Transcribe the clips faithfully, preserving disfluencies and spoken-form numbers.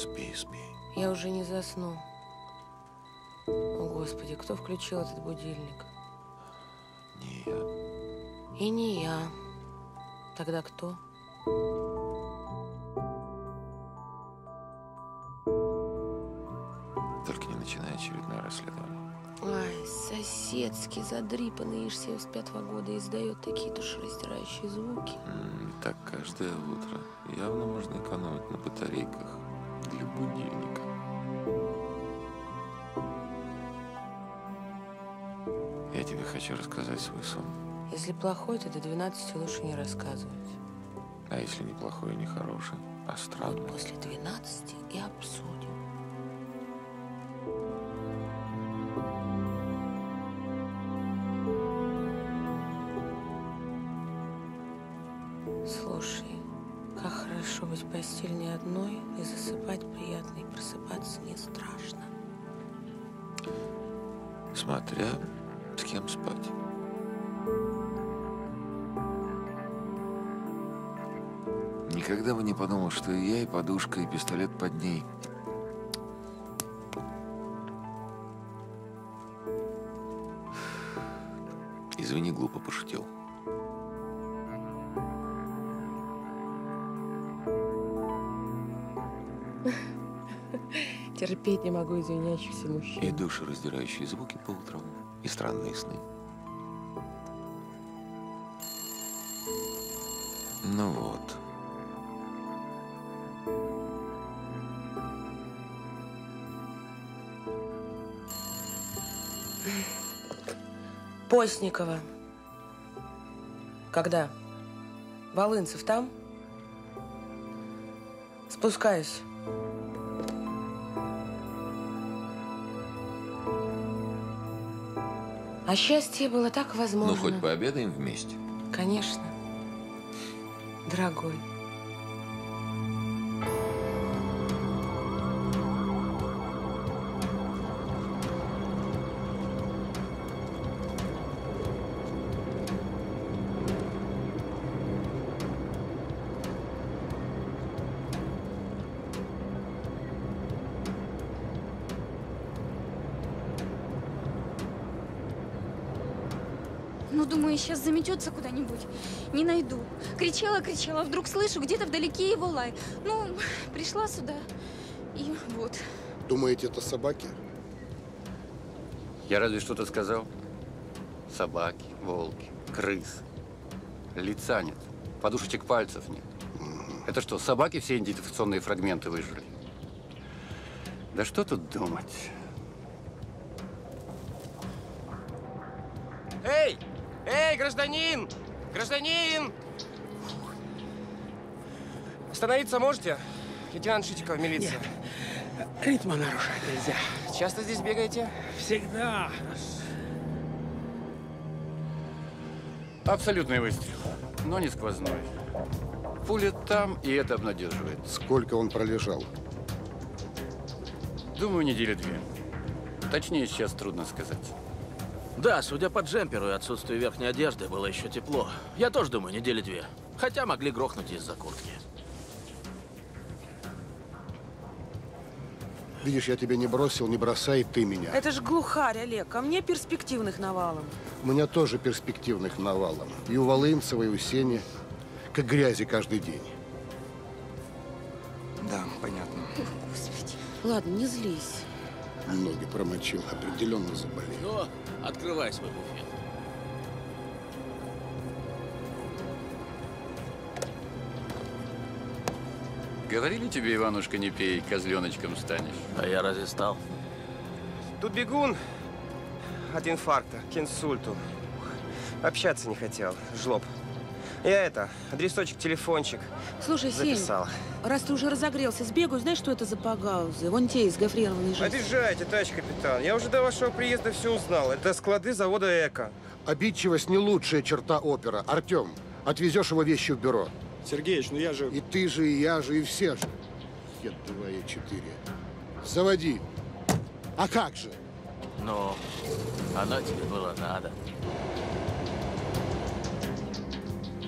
Спи, спи. Я уже не засну. О, Господи, кто включил этот будильник? Не я. И не я. Тогда кто? Только не начинай очередное расследование. Ай, соседский, задрипанный из семьдесят пятого года издает такие душераздирающие звуки. М, так каждое утро. Явно можно экономить на батарейках для будильника. Я тебе хочу рассказать свой сон. Если плохой, то до двенадцати лучше не рассказывать. А если не плохой и не хороший, а странный? Вот после двенадцати и обсудим. Слушай, как хорошо быть в постельне одной и засыпать приятно, и просыпаться не страшно. Смотря с кем спать. Никогда бы не подумал, что и я, и подушка, и пистолет под ней. Извини, глупо пошутил. Терпеть не могу извиняющихся мужчин. И душераздирающие звуки по утрам, и странные сны. Ну вот. Постникова. Когда? Волынцев там? Спускаюсь. А счастье было так возможно. Ну, хоть пообедаем вместе. Конечно. Дорогой. Ну, думаю, сейчас заметется куда-нибудь. Не найду. Кричала, кричала, вдруг слышу где-то вдалеке его лай. Ну, пришла сюда, и вот. Думаете, это собаки? Я разве что-то сказал? Собаки, волки, крысы. Лица нет, подушечек пальцев нет. Это что, собаки все идентификационные фрагменты выжили? Да что тут думать? Эй! Эй, гражданин! Гражданин! Остановиться можете? Лейтенант Шитиков, милиция. Нет. Ритма нарушать нельзя. Часто здесь бегаете? Всегда. Абсолютный выстрел, но не сквозной. Пуля там, и это обнадеживает. Сколько он пролежал? Думаю, недели две. Точнее, сейчас трудно сказать. Да, судя по джемперу и отсутствию верхней одежды, было еще тепло. Я тоже думаю, недели две. Хотя могли грохнуть из-за куртки. Видишь, я тебя не бросил, не бросай ты меня. Это ж глухарь, Олег. А мне перспективных навалом. У меня тоже перспективных навалом. И у Волынцева, и у Сени. Как грязи каждый день. Да, понятно. Господи. Ладно, не злись. Ноги промочил, определенно заболел. Ну, открывай свой буфет. Говорили тебе, Иванушка, не пей, козленочком станешь. А я разве стал? Тут бегун от инфаркта к инсульту. Общаться не хотел, жлоб. Я это, адресочек, телефончик Слушай, записал. Сень, раз ты уже разогрелся, сбегаю, знаешь, что это за погаузы? Вон те из гофрированной жизни. Обижайте, товарищ капитан. Я уже до вашего приезда все узнал. Это склады завода «Эко». Обидчивость не лучшая черта опера. Артем, отвезешь его вещи в бюро. Сергеич, ну я же… И ты же, и я же, и все же. Хет два и четыре. Заводи. А как же? Ну, оно тебе было надо.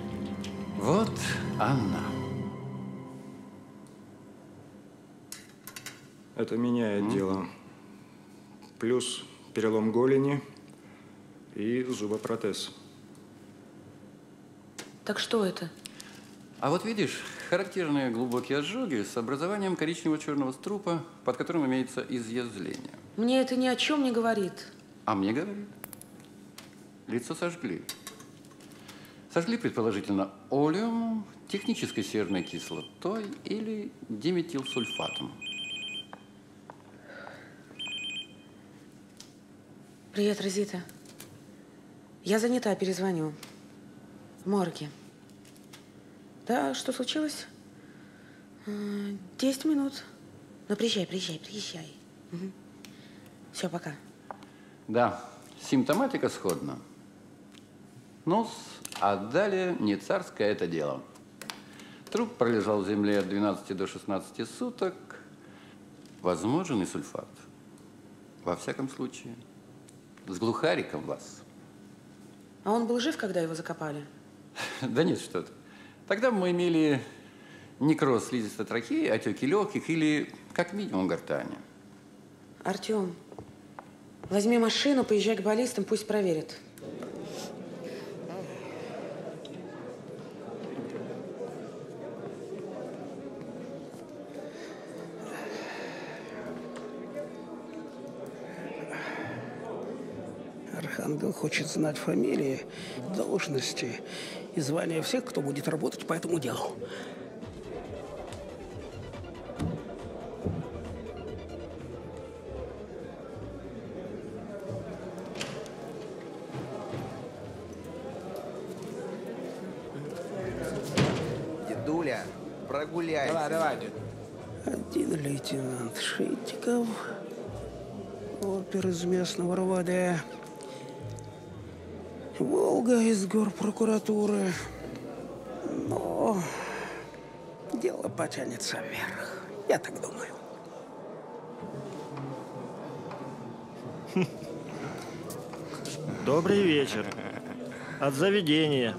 Вот Анна. Это меняет mm. дело. Плюс перелом голени и зубопротез. Так что это? А вот видишь, характерные глубокие ожоги с образованием коричнево-черного струпа, под которым имеется изъязвление. Мне это ни о чем не говорит. А мне говорит. Лицо сожгли. Сожгли, предположительно, олеумом, технической серной кислотой или диметилсульфатом. Привет, Розита. Я занята, перезвоню. В морге. Да, что случилось? Десять минут. Ну, приезжай, приезжай, приезжай. Угу. Все, пока. Да, симптоматика сходна. Ну, а далее не царское это дело. Труп пролежал в земле от двенадцати до шестнадцати суток. Возможен и сульфат. Во всяком случае, с глухариком вас. А он был жив, когда его закопали? Да нет, что-то. Тогда мы имели некроз слизистой трахеи, отеки легких или, как минимум, гортани. Артем, возьми машину, поезжай к баллистам, пусть проверят. Архангел хочет знать фамилии, должности и звания всех, кто будет работать по этому делу. Дедуля, прогуляйся. Давай, давай, дед. Один лейтенант Шитиков, опер из местного РОВД. Волга из горпрокуратуры. Но дело потянется вверх. Я так думаю. Добрый вечер. От заведения.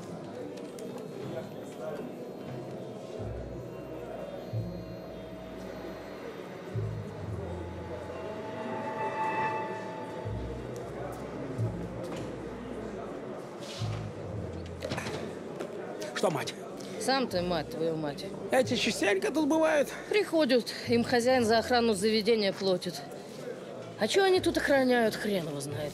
Что, мать? Сам ты, мать, твою мать. Эти частенько тут бывают? Приходят, им хозяин за охрану заведения платит. А что они тут охраняют, хрен его знает.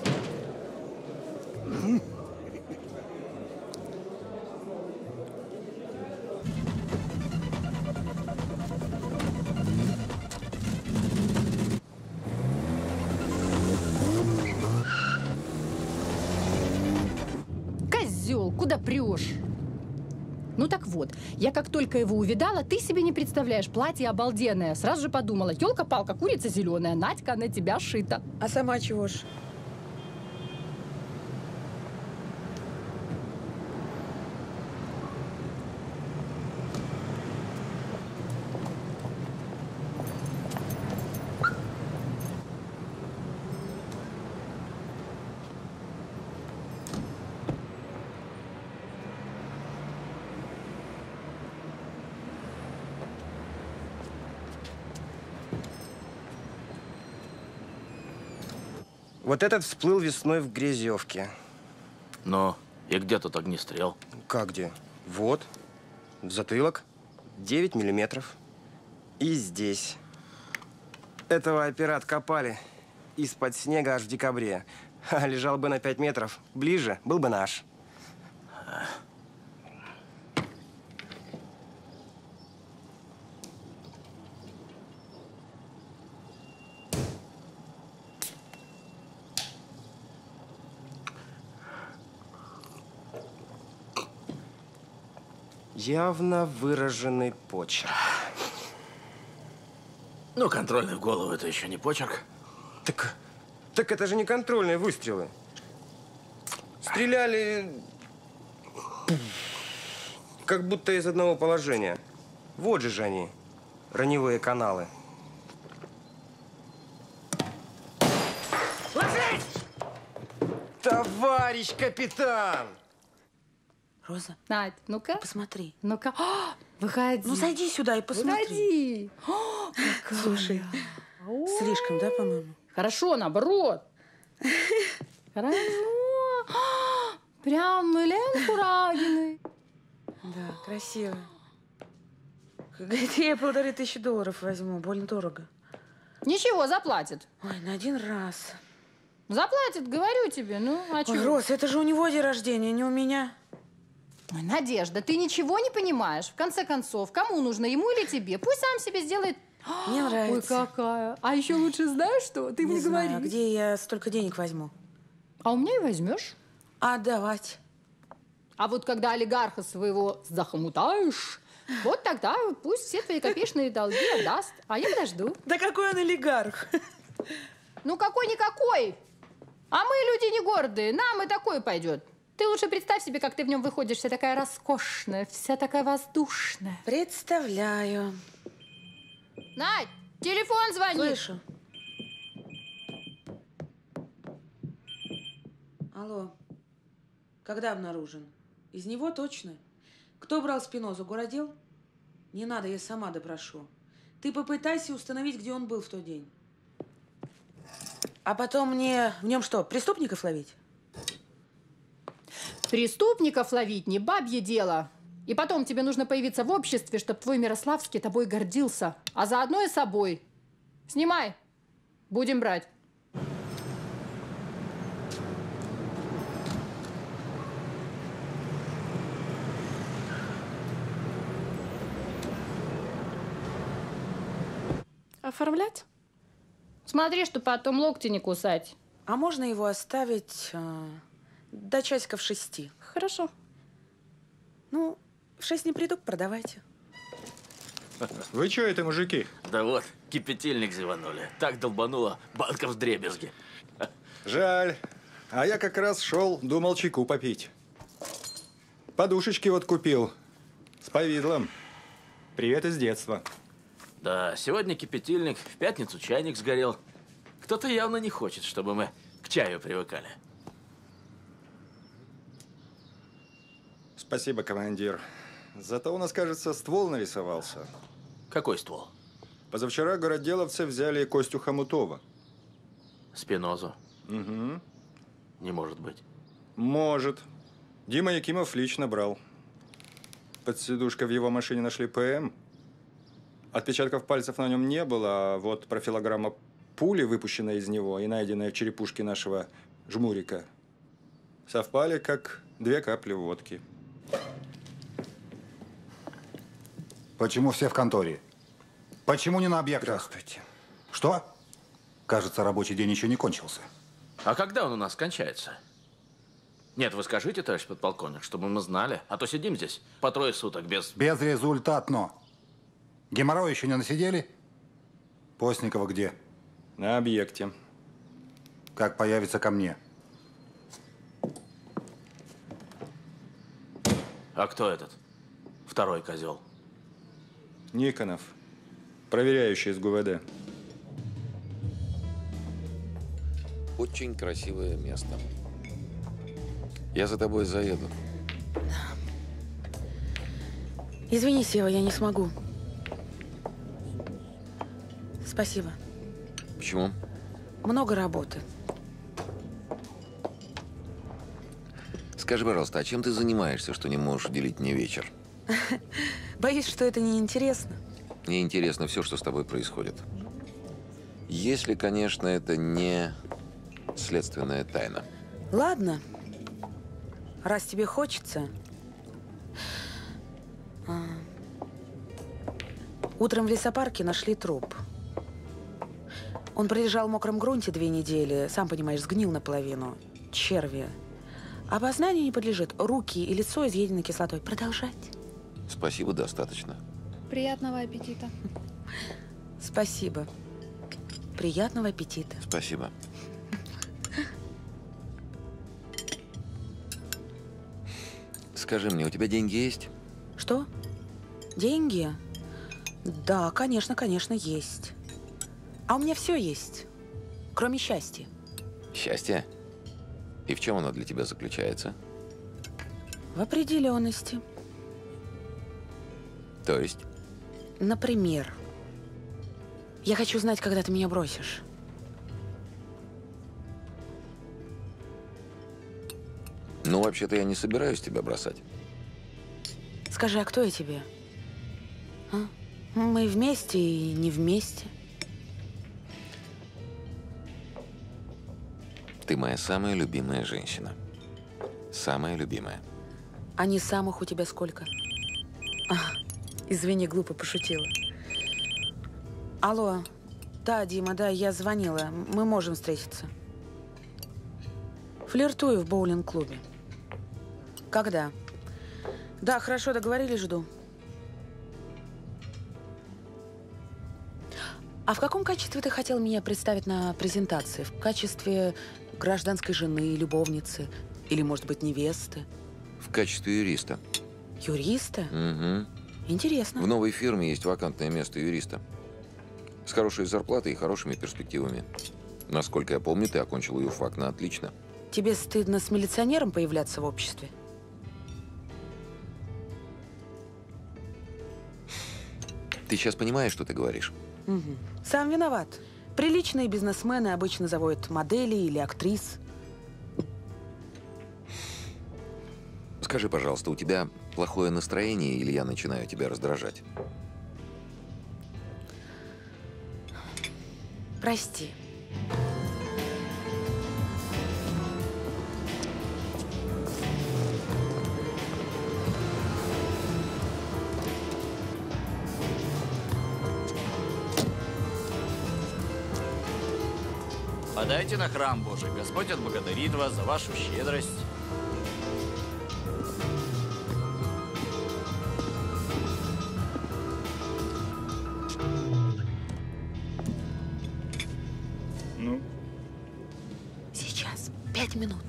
Козел, куда прешь? Ну так вот, я как только его увидала, ты себе не представляешь, платье обалденное. Сразу же подумала, елка-палка, курица зеленая, Надька на тебя шита. А сама чего ж? Вот этот всплыл весной в Грязевке. Ну, и где тут огнестрел? Как где? Вот. Затылок. девять миллиметров. И здесь. Этого опера откопали из-под снега аж в декабре. А лежал бы на пять метров ближе, был бы наш. Явно выраженный почерк. Ну, контрольный в голову – это еще не почерк. Так, так это же не контрольные выстрелы. Стреляли как будто из одного положения. Вот же же они, раневые каналы. Ложись! Товарищ капитан! Роза. Надь, ну-ка. Посмотри. Ну-ка. О, выходи. Ну, зайди сюда и посмотри. Выходи. О, слушай, слишком, да, по-моему? Хорошо, наоборот. Хорошо. Прям Элен Курагиной. Да, красиво. Говорит, я полторы тысячи долларов возьму, больно дорого. Ничего, заплатит. Ой, на один раз. Заплатит, говорю тебе. Ну, а что? Ой, Рос, это же у него день рождения, не у меня. Ой, Надежда, ты ничего не понимаешь. В конце концов, кому нужно, ему или тебе? Пусть сам себе сделает. Мне нравится. Ой, какая. А еще лучше знаешь что? Ты не мне знаю, говори. Где я столько денег возьму? А у меня и возьмешь. Отдавать. А вот когда олигарха своего захомутаешь, вот тогда пусть все твои копеечные долги отдаст. А я подожду. Да какой он олигарх? Ну какой-никакой. А мы люди не гордые, нам и такой пойдет. Ты лучше представь себе, как ты в нем выходишь, вся такая роскошная, вся такая воздушная. Представляю. Надь, телефон звонит. Слышу. Алло. Когда обнаружен? Из него точно? Кто брал Спинозу? Городел? Не надо, я сама допрошу. Ты попытайся установить, где он был в тот день. А потом мне в нем что, преступников ловить? Преступников ловить не бабье дело. И потом тебе нужно появиться в обществе, чтобы твой Мирославский тобой гордился. А заодно и собой. Снимай. Будем брать. Оформлять? Смотри, что потом локти не кусать. А можно его оставить э, до часиков шести? Хорошо. Ну, в шесть не приду, продавайте. Вы что это, мужики? Да вот, кипятильник зеванули. Так долбануло, банка вдребезги. Жаль. А я как раз шел, думал чайку попить. Подушечки вот купил. С повидлом. Привет из детства. Да, сегодня кипятильник, в пятницу чайник сгорел. Кто-то явно не хочет, чтобы мы к чаю привыкали. Спасибо, командир. Зато у нас, кажется, ствол нарисовался. Какой ствол? Позавчера городделовцы взяли Костю Хомутова. Спинозу? Угу. Не может быть. Может. Дима Якимов лично брал. Под сидушкой в его машине нашли ПМ. Отпечатков пальцев на нем не было, а вот профилограмма пули, выпущенная из него, и найденная в черепушке нашего жмурика, совпали как две капли водки. Почему все в конторе? Почему не на объектах? Здравствуйте. Что? Кажется, рабочий день еще не кончился. А когда он у нас кончается? Нет, вы скажите, товарищ подполковник, чтобы мы знали, а то сидим здесь по трое суток без... Безрезультатно. Геморрой еще не насидели? Постникова где? На объекте. Как появится ко мне? А кто этот? Второй козел. Никонов. Проверяющий из ГУВД. Очень красивое место. Я за тобой заеду. Извини, Сева, я не смогу. Спасибо. Почему? Много работы. Скажи, пожалуйста, а чем ты занимаешься, что не можешь уделить мне вечер? Боюсь, что это неинтересно. Мне интересно все, что с тобой происходит. Если, конечно, это не следственная тайна. Ладно. Раз тебе хочется. А. Утром в лесопарке нашли труп. Он пролежал в мокром грунте две недели. Сам понимаешь, сгнил наполовину. Черви. Опознанию не подлежит. Руки и лицо изъедены кислотой. Продолжать. Спасибо, достаточно. Приятного аппетита. Спасибо. Приятного аппетита. Спасибо. Скажи мне, у тебя деньги есть? Что? Деньги? Да, конечно, конечно, есть. А у меня все есть, кроме счастья. Счастье? И в чем оно для тебя заключается? В определенности. То есть? Например, я хочу знать, когда ты меня бросишь. Ну, вообще-то я не собираюсь тебя бросать. Скажи, а кто я тебе? А? Мы вместе и не вместе. Ты моя самая любимая женщина. Самая любимая. А не самых у тебя сколько? А, извини, глупо пошутила. Алло. Да, Дима, да, я звонила. Мы можем встретиться. Флиртую в боулинг-клубе. Когда? Да, хорошо, договорились, жду. А в каком качестве ты хотел меня представить на презентации? В качестве гражданской жены, любовницы или, может быть, невесты? В качестве юриста. Юриста? Угу. Интересно. В новой фирме есть вакантное место юриста. С хорошей зарплатой и хорошими перспективами. Насколько я помню, ты окончил юрфак на отлично. Тебе стыдно с милиционером появляться в обществе? Ты сейчас понимаешь, что ты говоришь? Угу. Сам виноват. Приличные бизнесмены обычно заводят моделей или актрис. Скажи, пожалуйста, у тебя плохое настроение или я начинаю тебя раздражать? Прости. Подайте на храм Божий. Господь отблагодарит вас за вашу щедрость. Ну? Сейчас. Пять минут.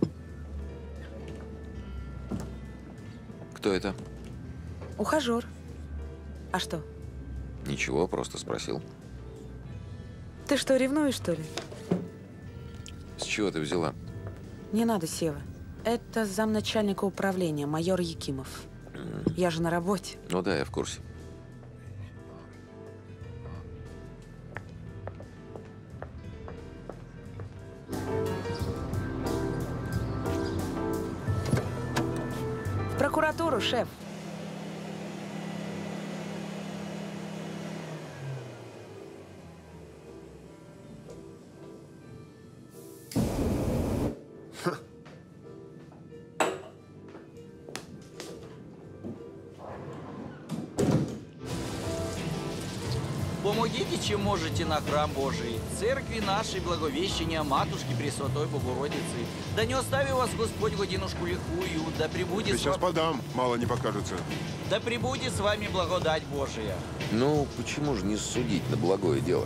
Кто это? Ухажер. А что? Ничего, просто спросил. Ты что, ревнуешь, что ли? С чего ты взяла? Не надо, Сева. Это замначальника управления, майор Якимов. Mm. Я же на работе. Ну да, я в курсе. В прокуратуру, шеф. Помогите, чем можете, на храм Божий, церкви нашей Благовещения Матушки Пресвятой Богородицы. Да не остави вас Господь в годинушку лихую, да пребудет с Сейчас вами... подам, мало не покажется. Да пребудет с вами благодать Божия. Ну, почему же не судить на благое дело?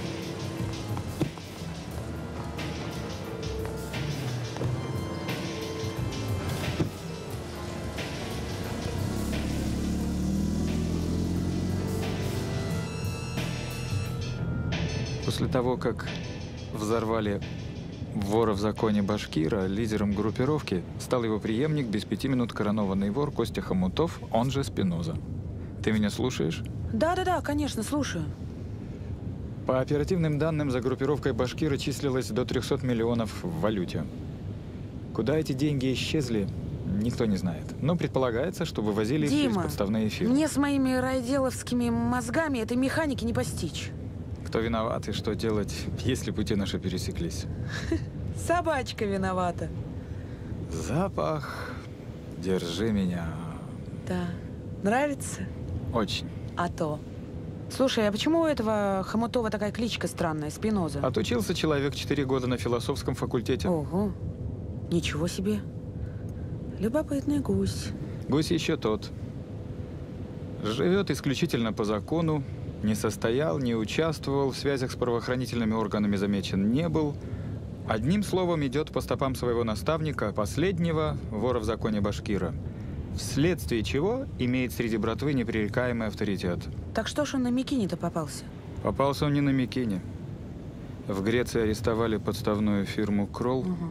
После того, как взорвали вора в законе Башкира, лидером группировки стал его преемник, без пяти минут коронованный вор Костя Хомутов, он же Спиноза. Ты меня слушаешь? Да-да-да, конечно, слушаю. По оперативным данным, за группировкой Башкира числилось до трёхсот миллионов в валюте. Куда эти деньги исчезли, никто не знает. Но предполагается, что вывозили их через Дима, подставные фирмы. мне с моими райделовскими мозгами этой механики не постичь. Кто виноват и что делать, если пути наши пересеклись? Собачка виновата. Запах. Держи меня. Да. Нравится? Очень. А то. Слушай, а почему у этого Хомутова такая кличка странная, Спиноза? Отучился человек четыре года на философском факультете. Ого. Ничего себе. Любопытный гусь. Гусь еще тот. Живет исключительно по закону. Не состоял, не участвовал, в связях с правоохранительными органами замечен не был. Одним словом, идет по стопам своего наставника, последнего вора в законе Башкира. Вследствие чего имеет среди братвы непререкаемый авторитет. Так что ж он на Микине-то попался? Попался он не на Микине. В Греции арестовали подставную фирму «Кролл». Угу.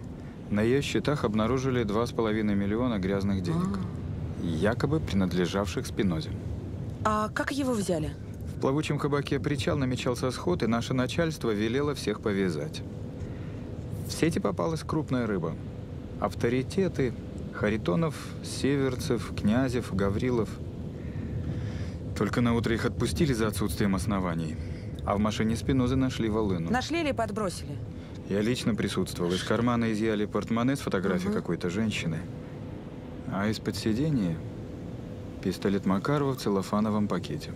На ее счетах обнаружили два с половиной миллиона грязных денег, якобы принадлежавших Спинозе. А как его взяли? В плавучем кабаке «Причал» намечался сход, и наше начальство велело всех повязать. В сети попалась крупная рыба. Авторитеты Харитонов, Северцев, Князев, Гаврилов. Только на утро их отпустили за отсутствием оснований. А в машине Спинозы нашли волыну. Нашли или подбросили? Я лично присутствовал. Из кармана изъяли портмоне с фотографией угу. какой-то женщины. А из-под сиденья пистолет Макарова в целлофановом пакете.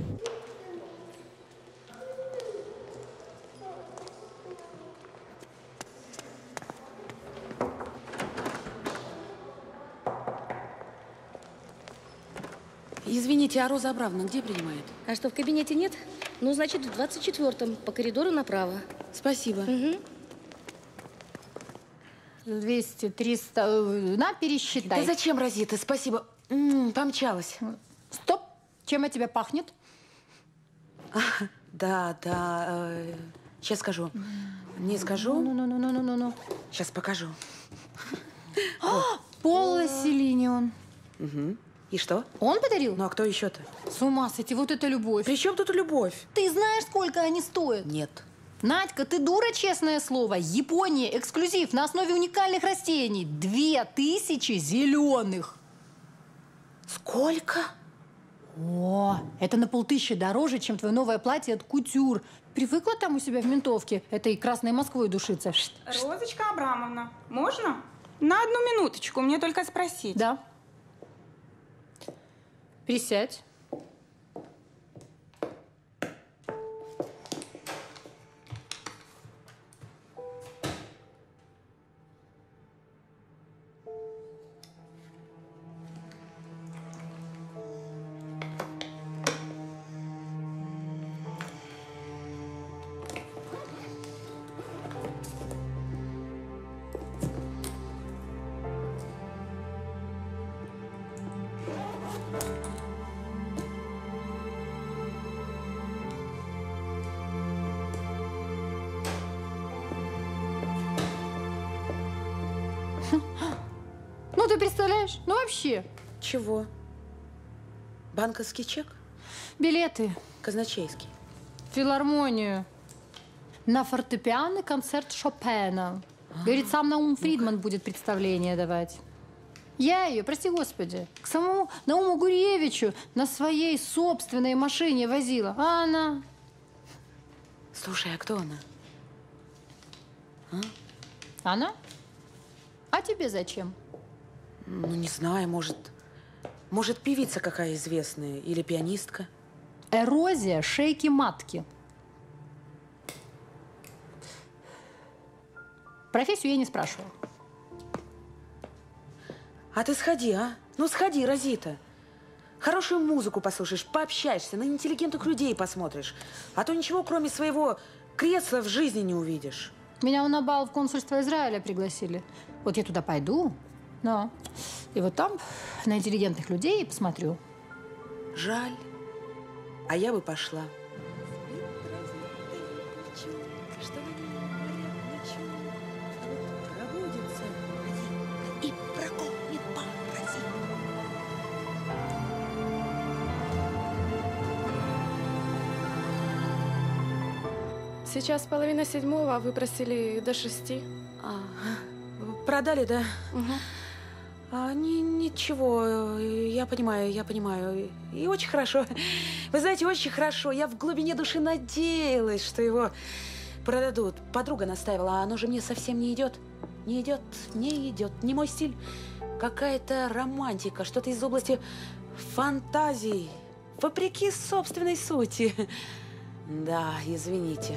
Извините, а Роза Абрамовна где принимает? А что, в кабинете нет? Ну, значит, в двадцать четвёртом, по коридору направо. Спасибо. Угу. двести, триста, на, пересчитай. Да зачем, Розита? Спасибо. М-м, помчалась. Стоп! Чем от тебя пахнет? А, да, да. Э, сейчас скажу. Не скажу? Ну-ну-ну-ну-ну-ну. Сейчас покажу. Пола Селинион. Угу. И что? Он подарил? Ну, а кто еще-то? С ума сойти, вот это любовь. При чем тут любовь? Ты знаешь, сколько они стоят? Нет. Надька, ты дура, честное слово. Япония, эксклюзив на основе уникальных растений. Две тысячи зеленых. Сколько? О, это на полтыщи дороже, чем твое новое платье от Кутюр. Привыкла там у себя в ментовке этой красной Москвой душиться. Розочка Абрамовна, можно? На одну минуточку, мне только спросить. Да. Присядь. Ну, ты представляешь? Ну, вообще. Чего? Банковский чек? Билеты. Казначейский. Филармонию. На фортепиано концерт Шопена. А-а-а. Говорит, сам Наум Фридман ну-ка. будет представление давать. Я ее, прости господи, к самому Науму Гурьевичу на своей собственной машине возила. А она... Слушай, а кто она? А? Она? А тебе зачем? Ну, не знаю, может... Может, певица какая известная или пианистка? Эрозия шейки матки. Профессию я не спрашивала. А ты сходи, а? Ну, сходи, Розита. Хорошую музыку послушаешь, пообщаешься, на интеллигентных людей посмотришь. А то ничего, кроме своего кресла, в жизни не увидишь. Меня на бал в консульство Израиля пригласили. Вот я туда пойду, но... И вот там на интеллигентных людей посмотрю. Жаль. А я бы пошла. Сейчас половина седьмого, а вы просили до шести. А, продали, да? Угу. А, ни, ничего, я понимаю, я понимаю. И очень хорошо. Вы знаете, очень хорошо. Я в глубине души надеялась, что его продадут. Подруга настаивала, а оно же мне совсем не идет. Не идет, не идет. Не мой стиль. Какая-то романтика, что-то из области фантазий. Вопреки собственной сути. Да, извините.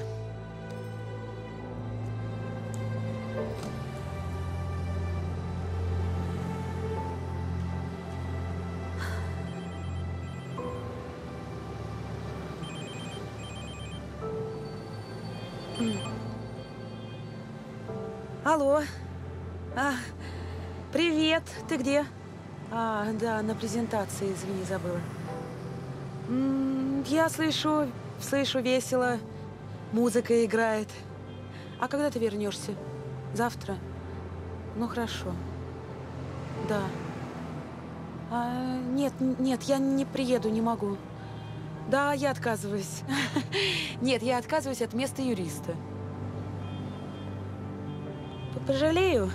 Алло. А, привет. Ты где? А, да, на презентации, извини, забыла. М-м, я слышу, слышу весело. Музыка играет. А когда ты вернешься? Завтра? Ну, хорошо. Да. А, нет, нет, я не приеду, не могу. Да, я отказываюсь. Нет, я отказываюсь от места юриста. Пожалею?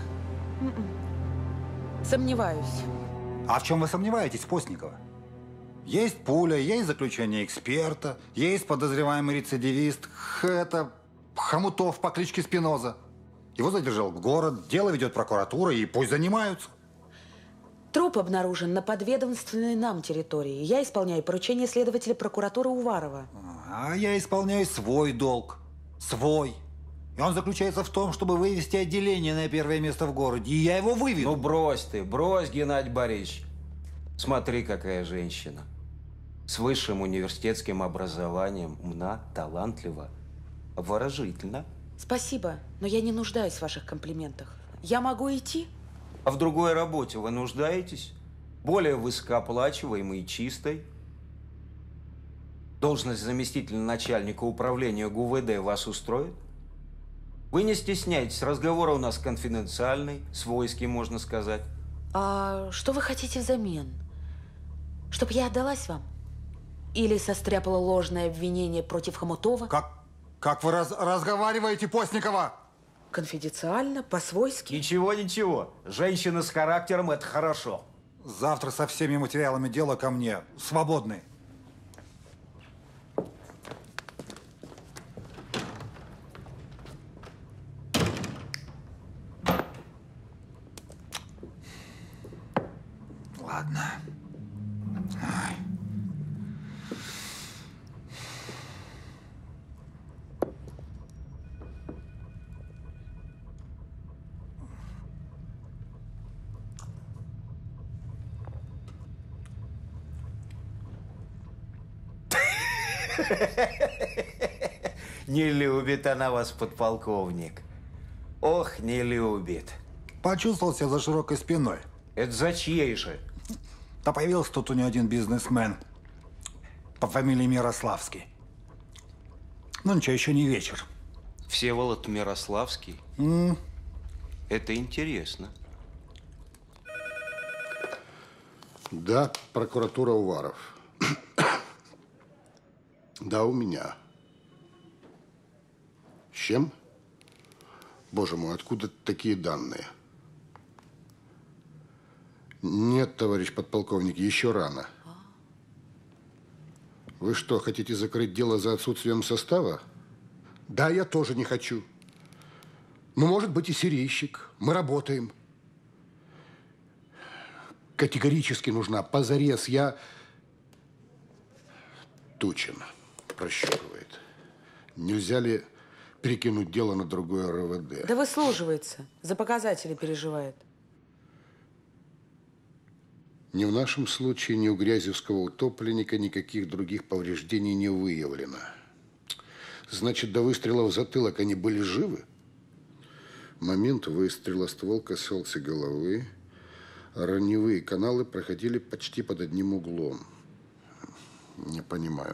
Сомневаюсь. А в чем вы сомневаетесь, Постникова? Есть пуля, есть заключение эксперта, есть подозреваемый рецидивист, это Хомутов по кличке Спиноза. Его задержал город, дело ведет прокуратура, и пусть занимаются. Труп обнаружен на подведомственной нам территории. Я исполняю поручение следователя прокуратуры Уварова. А я исполняю свой долг. Свой. И он заключается в том, чтобы вывести отделение на первое место в городе. И я его выведу. Ну брось ты, брось, Геннадий Борисович. Смотри, какая женщина. С высшим университетским образованием, умна, талантлива, обворожительна. Спасибо, но я не нуждаюсь в ваших комплиментах. Я могу идти? А в другой работе вы нуждаетесь? Более высокооплачиваемой и чистой? Должность заместителя начальника управления ГУВД вас устроит? Вы не стесняйтесь, разговор у нас конфиденциальный, свойский, можно сказать. А что вы хотите взамен? Чтоб я отдалась вам? Или состряпала ложное обвинение против Хомутова? Как, как вы раз, разговариваете, Постникова? Конфиденциально, по-свойски. Ничего, ничего. Женщина с характером – это хорошо. Завтра со всеми материалами дела ко мне. Свободны. Ладно. Ай. Не любит она вас, подполковник. Ох, не любит. Почувствовал себя за широкой спиной. Это за чьей же? Да появился тут у нее один бизнесмен по фамилии Мирославский. Ну ничего, еще не вечер. Всеволод Мирославский? М? Это интересно. Да, прокуратура Уваров. Да, у меня. С чем? Боже мой, откуда такие данные? Нет, товарищ подполковник, еще рано. Вы что, хотите закрыть дело за отсутствием состава? Да, я тоже не хочу. Ну, может быть, и серийщик. Мы работаем. Категорически нужна позарез. Я... Тучин прощупывает. Нельзя ли перекинуть дело на другое эр вэ дэ? Да выслуживается. За показатели переживает. Ни в нашем случае, ни у Грязевского утопленника никаких других повреждений не выявлено. Значит, до выстрела в затылок они были живы? В момент выстрела ствол касался головы, а раневые каналы проходили почти под одним углом. Не понимаю.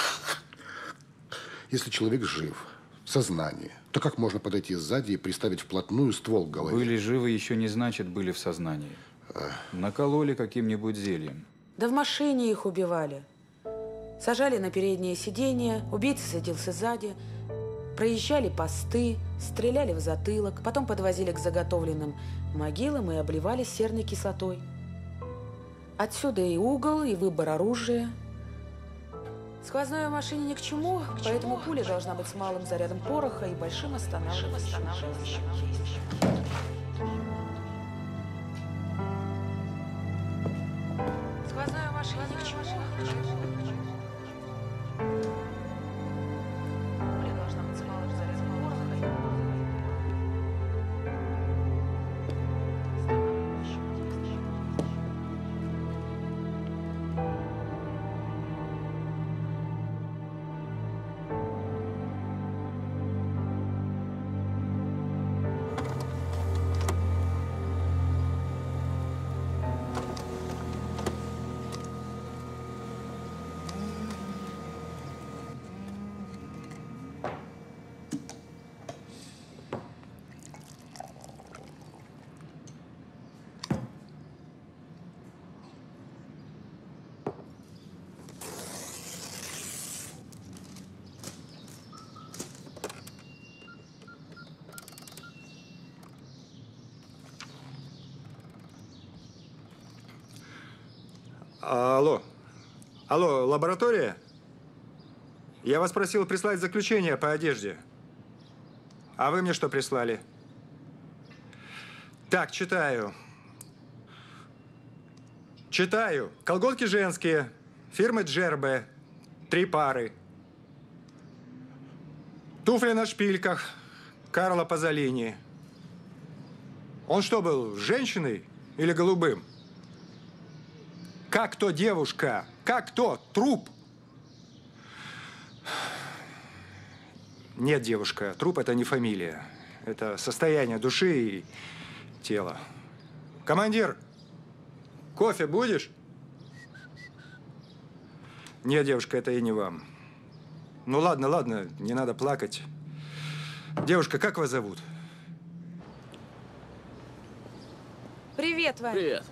Если человек жив, в сознании, то как можно подойти сзади и приставить вплотную ствол к голове? Были живы еще не значит были в сознании. Накололи каким-нибудь зельем. Да в машине их убивали. Сажали на переднее сиденье, убийца садился сзади, проезжали посты, стреляли в затылок, потом подвозили к заготовленным могилам и обливали серной кислотой. Отсюда и угол, и выбор оружия. Сквозное в машине ни к чему, поэтому пуля должна быть с малым зарядом пороха и большим останавливающим действием. Сквозная машина ни к чему. Пуля должна быть с малым зарядом пороха и Алло. Алло, лаборатория? Я вас просил прислать заключение по одежде. А вы мне что прислали? Так, читаю. Читаю. Колготки женские. Фирмы Джербе. Три пары. Туфли на шпильках. Карло Пазолини. Он что был, женщиной или голубым? Как то девушка? Как то труп? Нет, девушка, труп – это не фамилия. Это состояние души и тела. Командир, кофе будешь? Нет, девушка, это и не вам. Ну ладно, ладно, не надо плакать. Девушка, как вас зовут? Привет, Вань. Привет.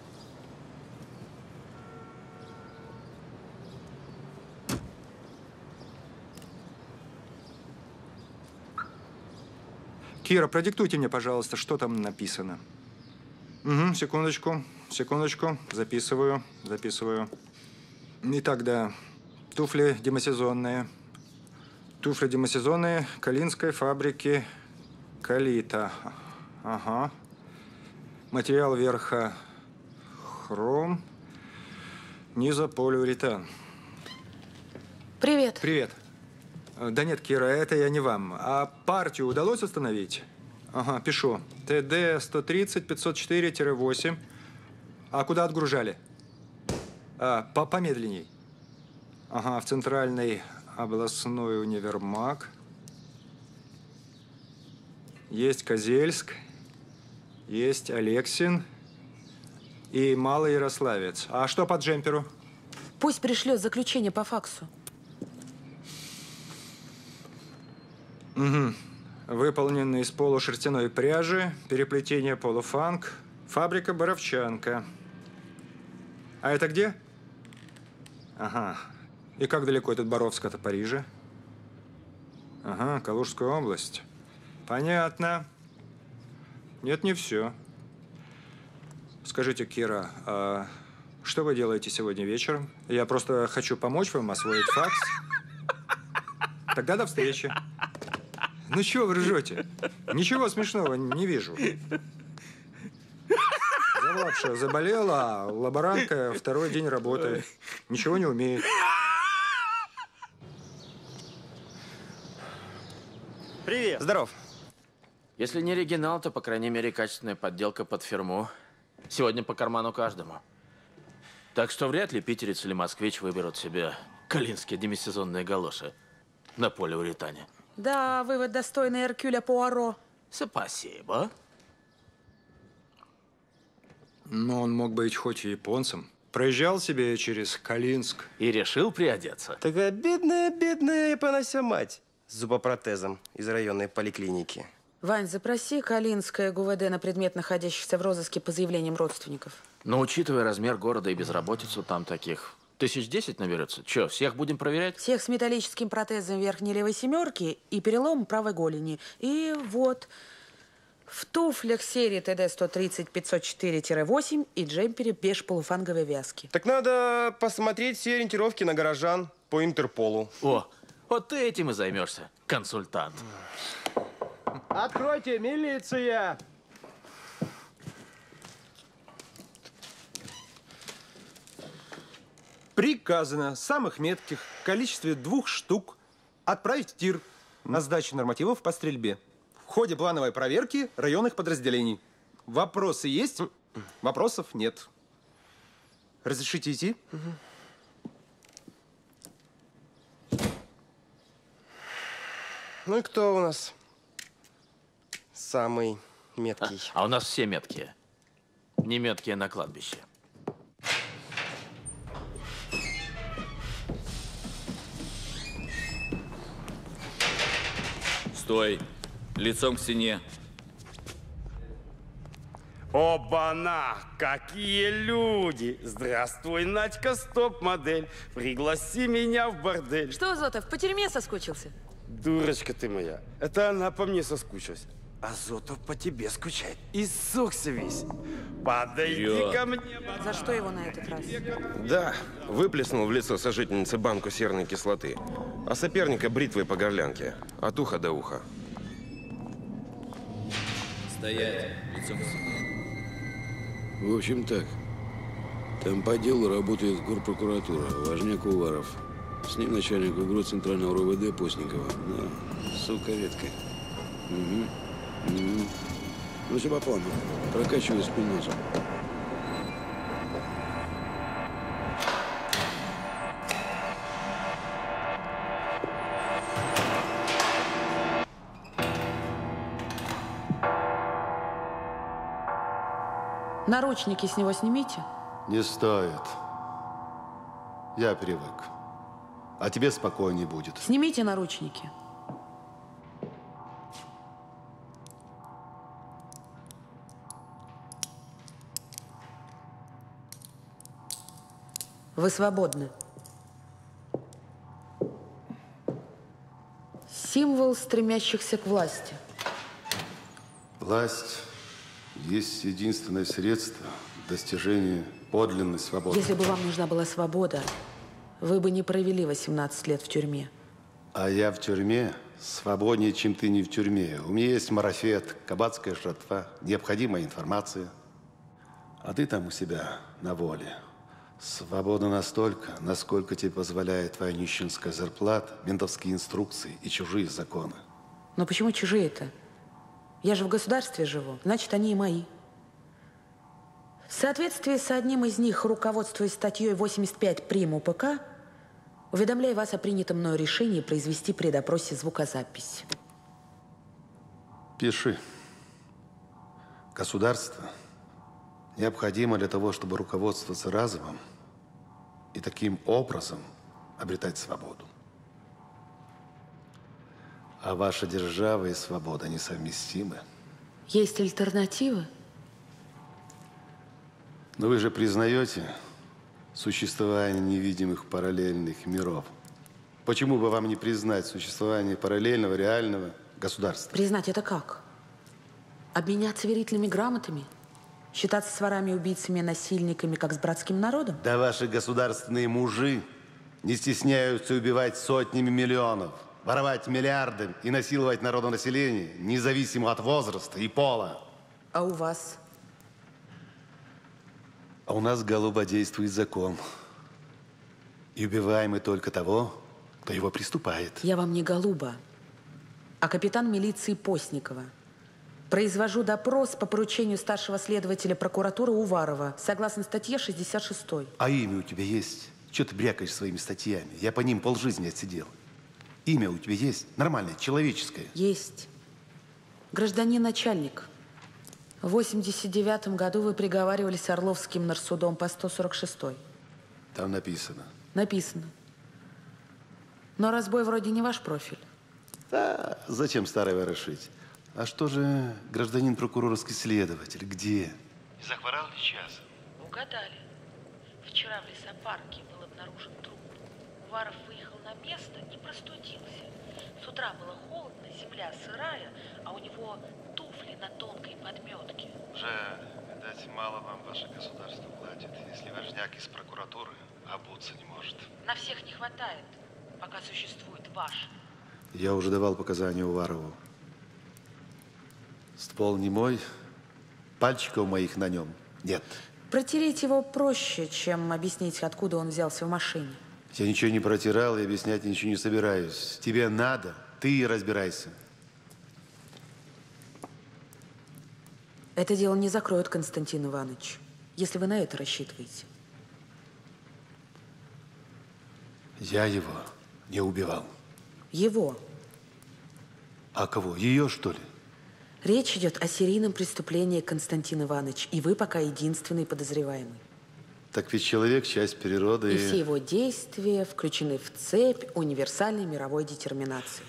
Кира, продиктуйте мне, пожалуйста, что там написано. Угу, секундочку, секундочку. Записываю, записываю. Итак, да. Туфли демосезонные. Туфли демосезонные Калинской фабрики Калита. Ага. Материал верха хром, низа полиуретан. Привет. Привет. Да нет, Кира, это я не вам. А партию удалось установить? Ага, пишу. Т Д сто тридцать пятьсот четыре восемь. А куда отгружали? А, по помедленней. Ага, в центральный областной универмаг. Есть Козельск. Есть Алексин. И Малый Ярославец. А что по джемперу? Пусть пришлет заключение по факсу. Угу. Выполнены из полушерстяной пряжи, переплетение полуфанк, фабрика Боровчанка. А это где? Ага. И как далеко этот Боровск от Парижа? Ага, Калужская область. Понятно. Нет, не все. Скажите, Кира, а что вы делаете сегодня вечером? Я просто хочу помочь вам освоить факс. Тогда до встречи. Ну чего вы ржете? Ничего смешного не вижу. Завладша заболела, а лаборантка второй день работает. Ничего не умеет. Привет. Здоров. Если не оригинал, то, по крайней мере, качественная подделка под фирму. Сегодня по карману каждому. Так что вряд ли питерец или москвич выберут себе калинские демисезонные галоши на полиуретане. Да, вывод достойный Эркюля Пуаро. Спасибо. Но он мог быть хоть и японцем. Проезжал себе через Калинск. И решил приодеться. Такая бедная, бедная Японася мать с зубопротезом из районной поликлиники. Вань, запроси Калинское ГУВД на предмет, находящихся в розыске по заявлениям родственников. Но учитывая размер города и безработицу там таких, тысяч десять наберется. Че, всех будем проверять? Всех с металлическим протезом верхней левой семерки и перелом правой голени. И вот в туфлях серии Т Д сто тридцать пятьсот четыре восемь и джемпере беж полуфанговой вязки. Так надо посмотреть все ориентировки на горожан по Интерполу. О, вот ты этим и займешься, консультант. Откройте, милиция! Приказано самых метких в количестве двух штук отправить в тир на сдачу нормативов по стрельбе в ходе плановой проверки районных подразделений. Вопросы есть? Вопросов нет. Разрешите идти? Ну и кто у нас самый меткий? А, а у нас все меткие. Не меткие на кладбище. Стой! Лицом к стене. Оба-на! Какие люди! Здравствуй, Надька, стоп-модель. Пригласи меня в бордель. Что, Зотов, по тюрьме соскучился? Дурочка ты моя. Это она по мне соскучилась. Азотов по тебе скучает. Иссохся весь. Подойди Ё. ко мне. За что его на этот раз? Да, выплеснул в лицо сожительницы банку серной кислоты, а соперника бритвой по горлянке, от уха до уха. Стоять, лицом к стене. В общем так. Там по делу работает горпрокуратура, важняк Уваров. С ним начальник УГРО Центрального РОВД Постникова. Да, сука редкая. Угу. Угу. Ну все по плану. Прокачивай спинозу. Наручники с него снимите. Не стоит. Я привык. А тебе спокойнее будет. Снимите наручники. Вы свободны. Символ стремящихся к власти. Власть есть единственное средство достижения подлинной свободы. Если бы вам нужна была свобода, вы бы не провели восемнадцать лет в тюрьме. А я в тюрьме свободнее, чем ты не в тюрьме. У меня есть марафет, кабацкая жратва, необходимая информация. А ты там у себя на воле. Свобода настолько, насколько тебе позволяет твоя нищенская зарплата, ментовские инструкции и чужие законы. Но почему чужие-то? Я же в государстве живу, значит, они и мои. В соответствии с одним из них, руководствуясь статьей восемьдесят пять прим. УПК, уведомляю вас о принятом мною решении произвести при допросе звукозапись. Пиши. Государство необходимо для того, чтобы руководствоваться разумом и таким образом обретать свободу. А ваша держава и свобода несовместимы. Есть альтернативы? Но вы же признаете существование невидимых параллельных миров. Почему бы вам не признать существование параллельного, реального государства? Признать это как? Обменяться верительными грамотами? Считаться с ворами, убийцами, насильниками, как с братским народом? Да ваши государственные мужи не стесняются убивать сотнями миллионов, воровать миллиарды и насиловать народонаселение, независимо от возраста и пола. А у вас? А у нас, голуба, действует закон. И убиваем мы только того, кто его приступает. Я вам не голуба, а капитан милиции Постникова. Произвожу допрос по поручению старшего следователя прокуратуры Уварова, согласно статье шестьдесят шесть. А имя у тебя есть? Чего ты брякаешь своими статьями? Я по ним полжизни отсидел. Имя у тебя есть? Нормальное, человеческое? Есть. Гражданин начальник. В восемьдесят девятом году вы приговаривались Орловским нарсудом по сто сорок шестой. Там написано. Написано. Но разбой вроде не ваш профиль. Да, зачем старое ворошить? А что же гражданин прокурорский следователь? Где? Не захворал ли час? Угадали. Вчера в лесопарке был обнаружен труп. Уваров выехал на место и простудился. С утра было холодно, земля сырая, а у него туфли на тонкой подметке. Уже, видать, мало вам ваше государство платит, если важняк из прокуратуры обуться не может. На всех не хватает, пока существует ваш. Я уже давал показания Уварову. Ствол не мой, пальчиков моих на нем нет. Протереть его проще, чем объяснить, откуда он взялся в машине. Я ничего не протирал и объяснять ничего не собираюсь. Тебе надо, ты и разбирайся. Это дело не закроют, Константин Иванович, если вы на это рассчитываете. Я его не убивал. Его. А кого? Ее, что ли? Речь идет о серийном преступлении, Константин Иванович, и вы пока единственный подозреваемый. Так ведь человек – часть природы. И все его действия включены в цепь универсальной мировой детерминации.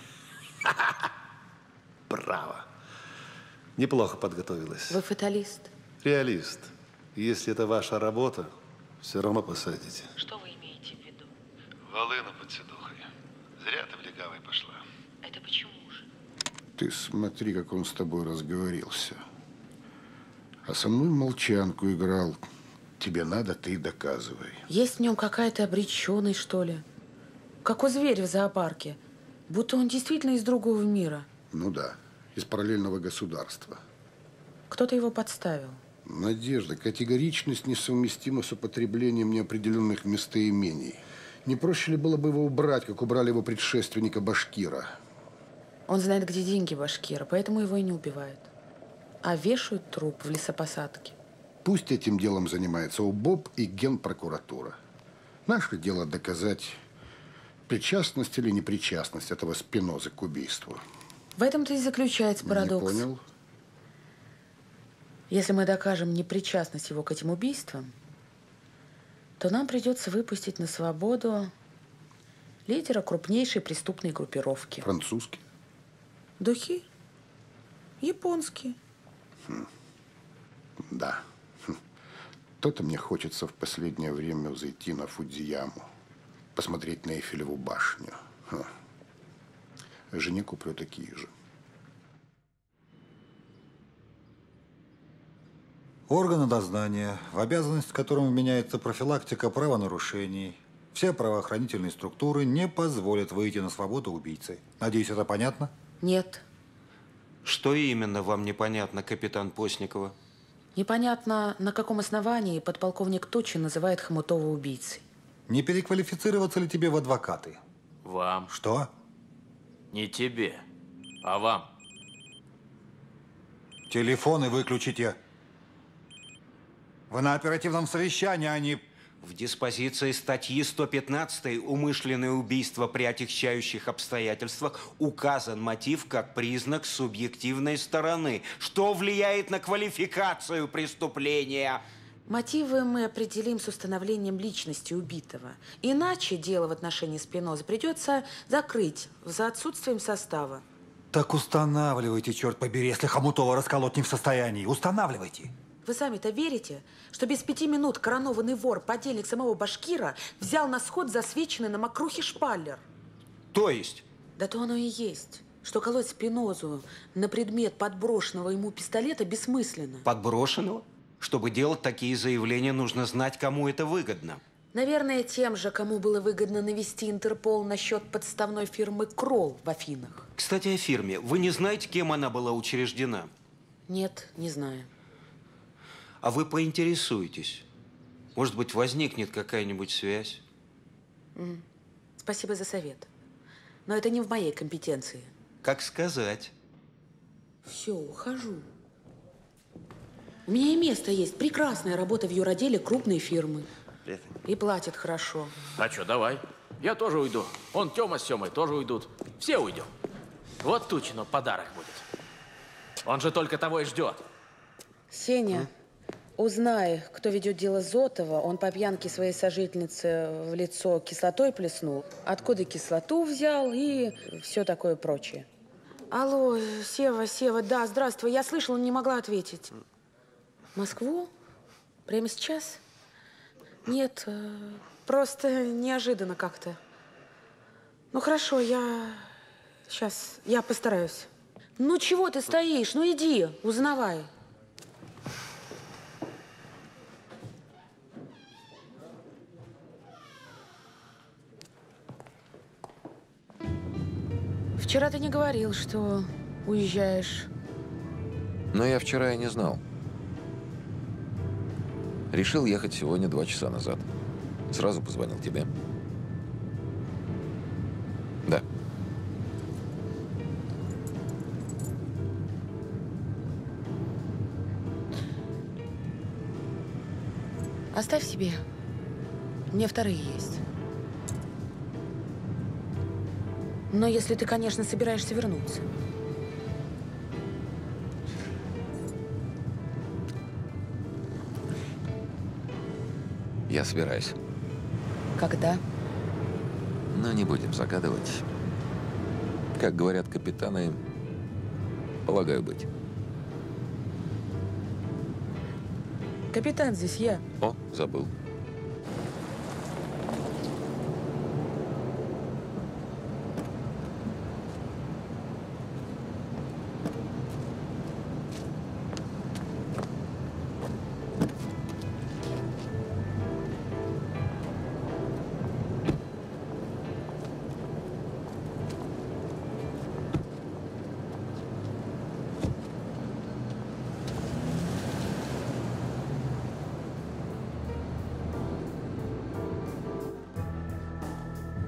Браво! Неплохо подготовилась. Вы фаталист. Реалист. И если это ваша работа, все равно посадите. Что вы имеете в виду? Волыну под седухой. Зря ты в легавой пошла. Это почему же? Ты смотри, как он с тобой разговорился. А со мной молчанку играл. Тебе надо, ты доказывай. Есть в нем какая-то обреченность, что ли? Какой зверь в зоопарке. Будто он действительно из другого мира. Ну да, из параллельного государства. Кто-то его подставил. Надежда, категоричность несовместима с употреблением неопределенных местоимений. Не проще ли было бы его убрать, как убрали его предшественника Башкира? Он знает, где деньги Башкира, поэтому его и не убивают. А вешают труп в лесопосадке. Пусть этим делом занимается УБОП и Генпрокуратура. Наше дело доказать причастность или непричастность этого Спинозы к убийству. В этом-то и заключается парадокс. Не понял. Если мы докажем непричастность его к этим убийствам, то нам придется выпустить на свободу лидера крупнейшей преступной группировки. Французский? Духи? Японские. Хм. Да. Хм. То-то мне хочется в последнее время зайти на Фудзияму, посмотреть на Эйфелеву башню. Хм. Жене куплю такие же. Органы дознания, в обязанность которым вменяется профилактика правонарушений, все правоохранительные структуры не позволят выйти на свободу убийцы. Надеюсь, это понятно? Нет. Что именно вам непонятно, капитан Постникова? Непонятно, на каком основании подполковник Тучин называет Хомутова убийцей. Не переквалифицироваться ли тебе в адвокаты? Вам. Что? Не тебе, а вам. Телефоны выключите. Вы на оперативном совещании, а не… В диспозиции статьи сто пятнадцать «Умышленное убийство при отягчающих обстоятельствах» указан мотив как признак субъективной стороны, что влияет на квалификацию преступления. Мотивы мы определим с установлением личности убитого. Иначе дело в отношении Спинозы придется закрыть за отсутствием состава. Так устанавливайте, черт побери, если Хомутова расколоть не в состоянии. Устанавливайте. Вы сами-то верите, что без пяти минут коронованный вор, подельник самого Башкира, взял на сход засвеченный на мокрухе шпалер? То есть? Да то оно и есть, что колоть Спинозу на предмет подброшенного ему пистолета бессмысленно. Подброшенного? Чтобы делать такие заявления, нужно знать, кому это выгодно. Наверное, тем же, кому было выгодно навести Интерпол насчет подставной фирмы «Кролл» в Афинах. Кстати, о фирме. Вы не знаете, кем она была учреждена? Нет, не знаю. А вы поинтересуетесь. Может быть, возникнет какая-нибудь связь? Mm. Спасибо за совет. Но это не в моей компетенции. Как сказать? Все, ухожу. У меня и место есть. Прекрасная работа в юроделе крупной фирмы. Привет. И платят хорошо. А что, давай. Я тоже уйду. Он Тёма с Сёмой тоже уйдут. Все уйдем. Вот Тучину подарок будет. Он же только того и ждет. Сеня, а? Узнай, кто ведет дело Зотова. Он по пьянке своей сожительницы в лицо кислотой плеснул. Откуда кислоту взял и все такое прочее. Алло, Сева, Сева, да, здравствуй. Я слышала, но не могла ответить. Москву? Прямо сейчас? Нет, просто неожиданно как-то. Ну, хорошо, я… Сейчас, я постараюсь. Ну, чего ты стоишь? Ну, иди, узнавай. Вчера ты не говорил, что уезжаешь. Но я вчера и не знал. Решил ехать сегодня два часа назад. Сразу позвонил тебе. Да. Оставь себе. Мне вторые есть. Но если ты, конечно, собираешься вернуться. Я собираюсь. Когда? Но не будем загадывать. Как говорят капитаны, полагаю быть. Капитан здесь я. О, забыл.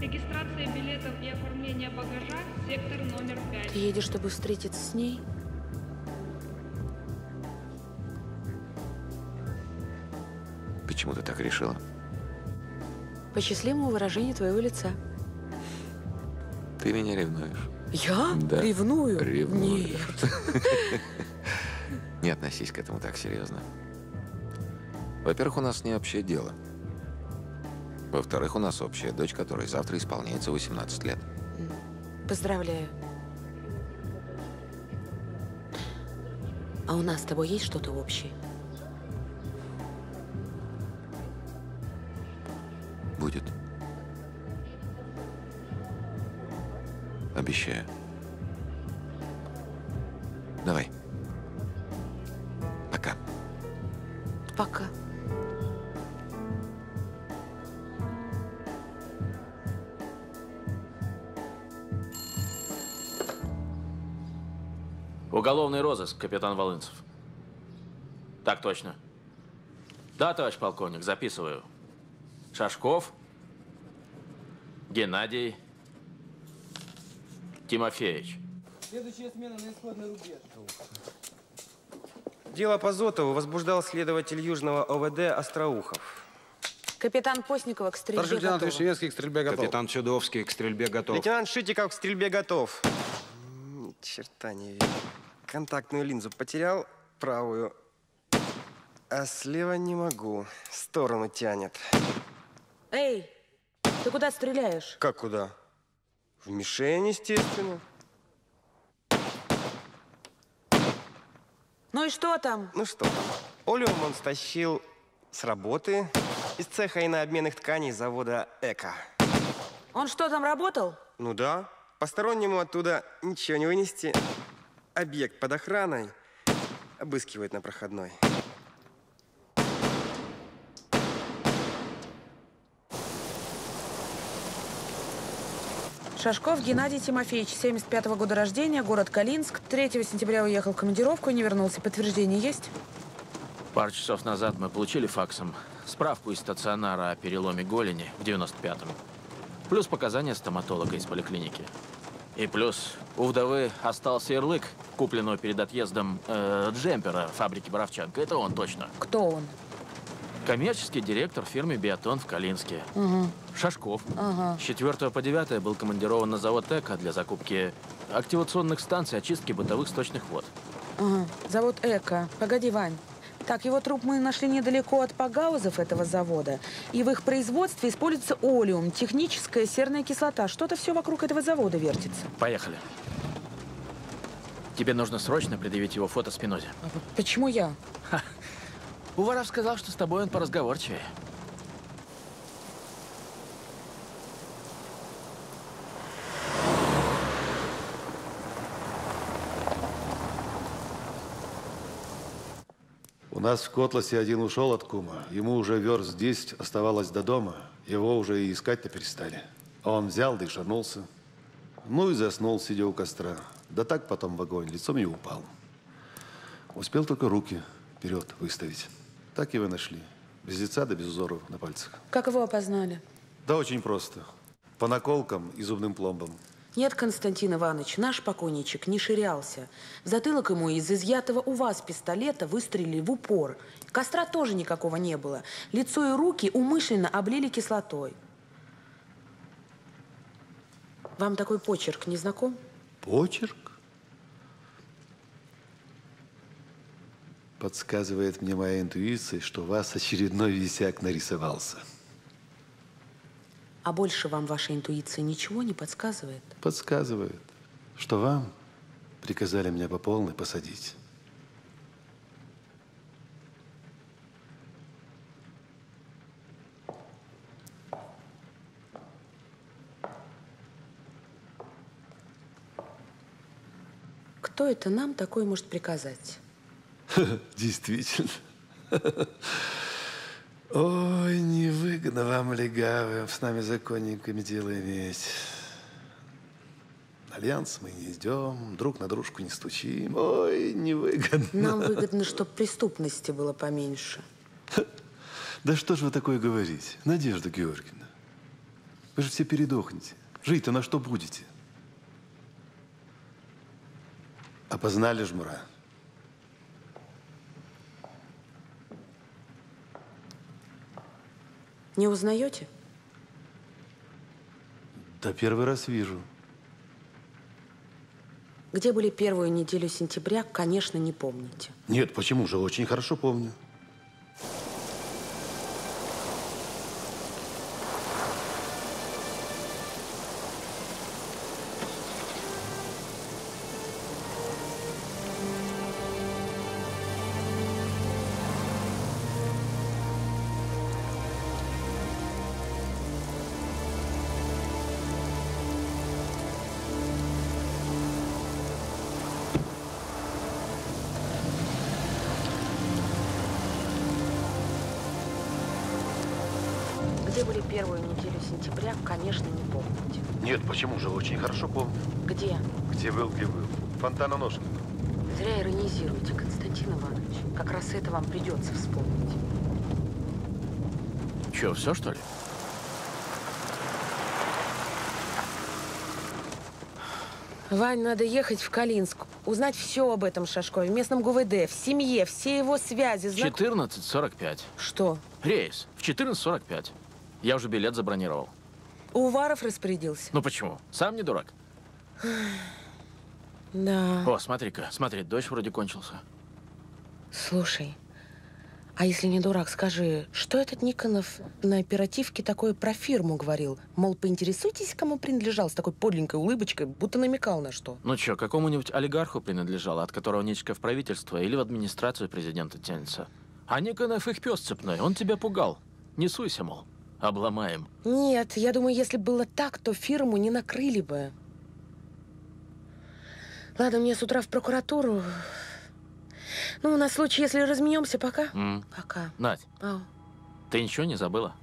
Регистрация билетов и оформление багажа, сектор номер пять. Ты едешь, чтобы встретиться с ней? Почему ты так решила? По счастливому выражению твоего лица. Ты меня ревнуешь. Я? Да. Ревную? Ревную. Нет. Не относись к этому так серьезно. Во-первых, у нас не общее дело. Во-вторых, у нас общая дочь, которой завтра исполняется восемнадцать лет. Поздравляю. А у нас с тобой есть что-то общее? Будет. Обещаю. Давай. Пока. Пока. Уголовный розыск, капитан Волынцев. Так точно. Да, товарищ полковник, записываю. Шашков, Геннадий Тимофеевич. Следующая смена на исходный рубеж. Дело по Зотову возбуждал следователь Южного ОВД Остроухов. Капитан Постникова к стрельбе Старший лейтенант готова. Вишневский к стрельбе готов. Капитан Чудовский к стрельбе готов. Лейтенант Шитиков к стрельбе готов. Ни черта не вижу. Контактную линзу потерял, правую. А слева не могу. В сторону тянет. Эй, ты куда стреляешь? Как куда? В мишень, естественно. Ну и что там? Ну что там? Олеум он стащил с работы из цеха инообменных тканей завода «Эко». Он что, там работал? Ну да. Постороннему оттуда ничего не вынести. Объект под охраной обыскивает на проходной. Шашков Геннадий Тимофеевич, семьдесят пятого года рождения, город Калинск. третьего сентября уехал в командировку и не вернулся. Подтверждение есть? Пару часов назад мы получили факсом справку из стационара о переломе голени в девяносто пятом. Плюс показания стоматолога из поликлиники. И плюс у вдовы остался ярлык, купленного перед отъездом э, джемпера фабрики Боровчанка. Это он точно. Кто он? Коммерческий директор фирмы «Биатон» в Калинске. Угу. Шашков. Ага. С четвёртого по девятое был командирован на завод «Эко» для закупки активационных станций очистки бытовых сточных вод. Ага. Завод «Эко». Погоди, Вань. Так, его труп мы нашли недалеко от погаузов этого завода. И в их производстве используется олеум, техническая серная кислота. Что-то все вокруг этого завода вертится. Поехали. Тебе нужно срочно предъявить его фото Спинозе. А почему я? Ха. Уваров сказал, что с тобой он поразговорчивее. У нас в Котласе один ушел от кума. Ему уже верст десять оставалось до дома. Его уже и искать-то перестали. А он взял, да и шарнулся. Ну и заснул, сидя у костра. Да так потом в огонь, лицом и упал. Успел только руки вперед выставить. Так его нашли. Без лица да без узоров на пальцах. Как его опознали? Да очень просто. По наколкам и зубным пломбам. Нет, Константин Иванович, наш покойничек не ширялся. В затылок ему из изъятого у вас пистолета выстрелили в упор. Костра тоже никакого не было. Лицо и руки умышленно облили кислотой. Вам такой почерк не знаком? Почерк? Подсказывает мне моя интуиция, что у вас очередной висяк нарисовался. А больше вам ваша интуиция ничего не подсказывает? Подсказывает, что вам приказали меня по полной посадить. Кто это нам такое может приказать? Действительно. Ой, невыгодно вам, легавым, с нами, законниками, дело иметь. Альянс мы не идем, друг на дружку не стучим. Ой, невыгодно. Нам выгодно, чтобы преступности было поменьше. Да что ж вы такое говорите, Надежда Георгиевна? Вы же все передохнете. Жить-то на что будете? Опознали жмура? Не узнаете? Да первый раз вижу. Где были первую неделю сентября, конечно, не помните. Нет, почему же? Очень хорошо помню. Где были первую неделю сентября, конечно, не помните. Нет, почему же? Очень хорошо помню. Где? Где был, где был. Фонтаноносный. Зря иронизируете, Константин Иванович. Как раз это вам придется вспомнить. Че, все, что ли? Вань, надо ехать в Калинск, узнать все об этом Шашкове, в местном ГУВД, в семье, все его связи. Знак... четырнадцать сорок пять. Что? Рейс. В четырнадцать сорок пять. Я уже билет забронировал. Уваров распорядился? Ну почему? Сам не дурак. Да. О, смотри-ка, смотри, дождь вроде кончился. Слушай, а если не дурак, скажи, что этот Никонов на оперативке такое про фирму говорил? Мол, поинтересуйтесь, кому принадлежал, с такой подленькой улыбочкой, будто намекал на что. Ну что, какому-нибудь олигарху принадлежал, от которого ниточка в правительство или в администрацию президента тянется. А Никонов их пес цепной, он тебя пугал. Не суйся, мол, обломаем. Нет, я думаю, если было так, то фирму не накрыли бы. Ладно, мне с утра в прокуратуру. Ну, на случай, если разменемся, пока. М. Пока. Надь, Ау. ты ничего не забыла?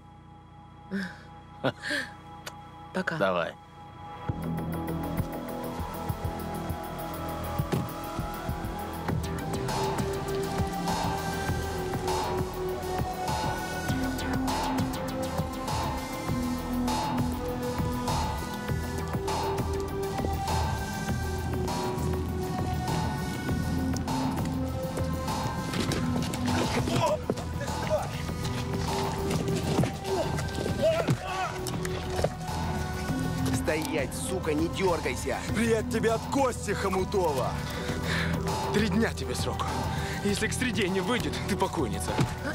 Пока. Давай. Стоять, сука, не дергайся! Привет тебе от Кости Хомутова! Три дня тебе срок. Если к среде не выйдет, ты покойница.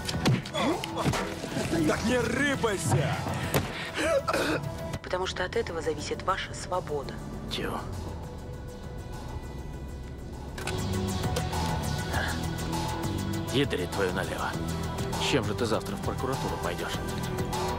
Так не рыпайся! Потому что от этого зависит ваша свобода. Тио. Ядри твою налево. С чем же ты завтра в прокуратуру пойдешь?